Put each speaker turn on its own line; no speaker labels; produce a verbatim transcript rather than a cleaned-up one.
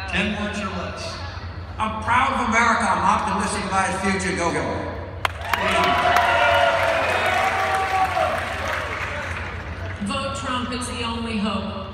Ten words or less.
I'm proud of America. I'm optimistic about its future. Go, go.
Vote Trump is the only hope.